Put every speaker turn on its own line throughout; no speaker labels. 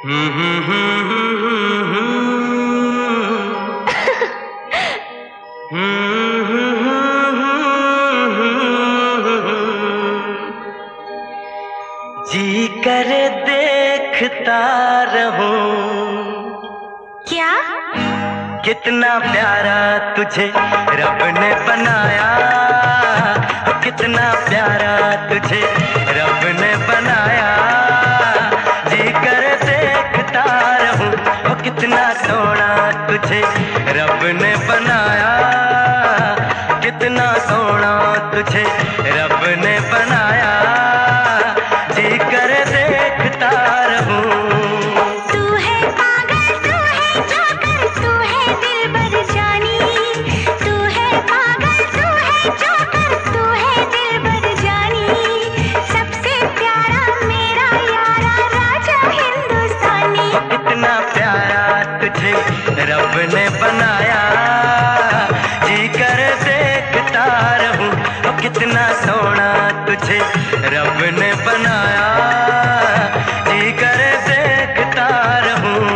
जी करे देखता रहूं
क्या?
कितना प्यारा तुझे रब ने बनाया, कितना प्यारा तुझे रब ने बनाया। जी करे देखता रहूं, ओ कितना सोना तुझे रब ने बनाया, कितना सोना तुझे रब ने बनाया। जी करे देखता रहूं।
तू है पागल, तू है जोकर, तू है दिलबर जानी। तू है पागल, तू है जोकर, तू है दिलबर जानी। सबसे प्यारा मेरा यारा राजा हिंदुस्तानी।
कितना प्यारा तुझे रब ने बनाया, जी कर देखता रहूं। ओ कितना सोना तुझे रब ने बनाया, जी कर देखता रहूं।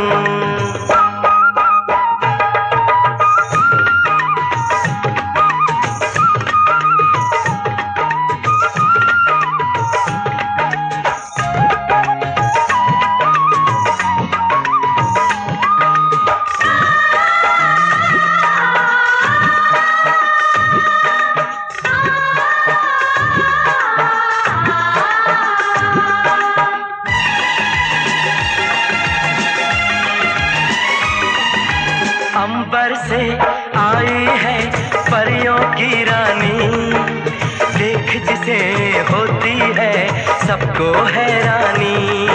अंबर से आई है परियों की रानी, देख जिसे होती है सबको हैरानी।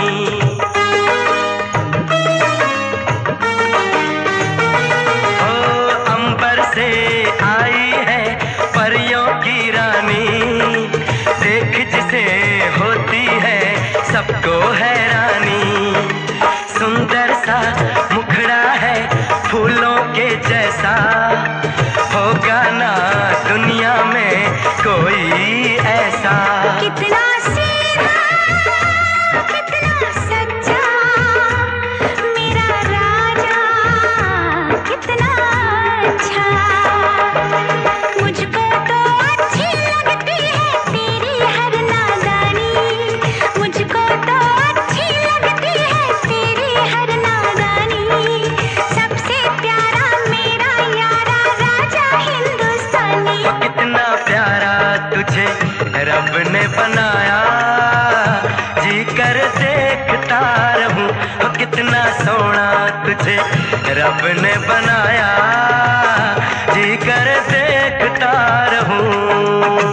ओ अंबर से आई है परियों की रानी, देख जिसे होती है सबको हैरानी। सुंदर सा मुखड़ा है फूलों के जैसा, होगा ना दुनिया में कोई ऐसा।
कितना सीधा, कितना सच्चा मेरा राजा, कितना अच्छा। मुझको तो अच्छी लगती है तेरी हर नादानी। मुझको तो अच्छी लगती है तेरी हर नादानी। सबसे प्यारा मेरा यारा राजा हिंदुस्तानी।
कितना प्यारा तुझे रब ने बनाया, जी कर देखता रहूं। ओ कितना सोना तुझे रब ने बनाया, जी कर देखता रहूं।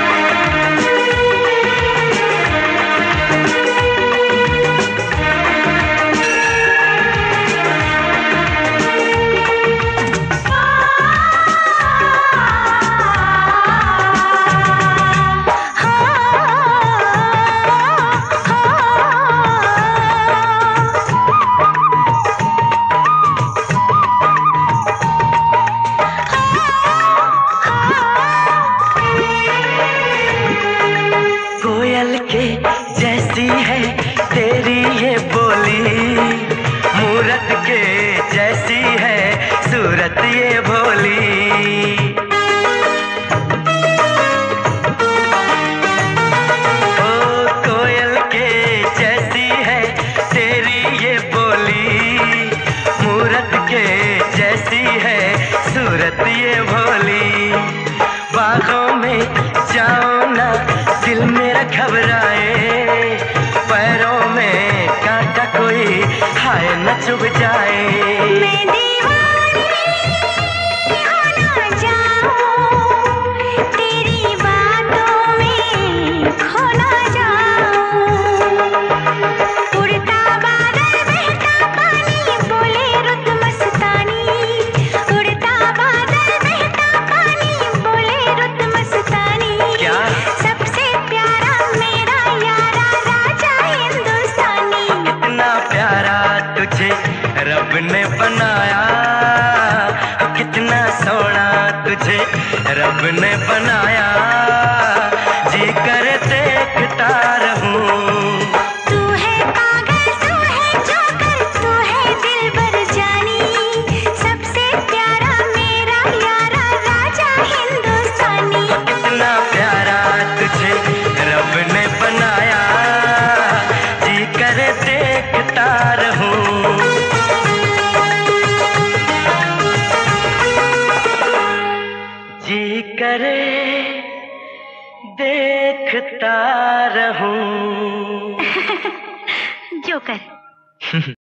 कोयल के जैसी है तेरी ये बोली, मूरत के जैसी है सूरत ये भोली। ओ कोयल के जैसी है तेरी ये बोली, मूरत के जैसी है सूरत ये भोली। बागों में जाओ ना दिल मेरा घबराए, पैरों में कांटा कोई हाय न चुभ जाए।
मैं दीवानी हो ना जाऊं, तेरी बातों में खो ना जाऊं। उड़ता बादल बहता पानी बोले रुत मस्तानी। उड़ता बादल बहता पानी बोले रुत मस्तानी।
क्या?
सबसे प्यारा मेरा यारा राजा हिंदुस्तानी।
कितना प्यारा तुझे रब ने बनाया, कितना सोना तुझे रब ने बनाया, जी कर देखता रहूं।
तू है पागल, तू है जोकर,
देखता रहूं। जी करे देखता रहूं।
जोकर।